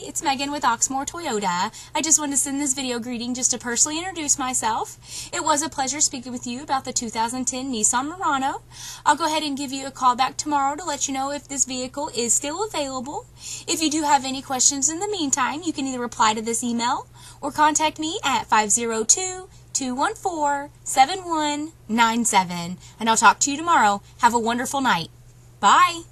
it's Megan with Oxmoor Toyota. I just wanted to send this video greeting just to personally introduce myself. It was a pleasure speaking with you about the 2010 Nissan Murano. I'll go ahead and give you a call back tomorrow to let you know if this vehicle is still available. If you do have any questions in the meantime, you can either reply to this email or contact me at 502-214-7197. And I'll talk to you tomorrow. Have a wonderful night. Bye.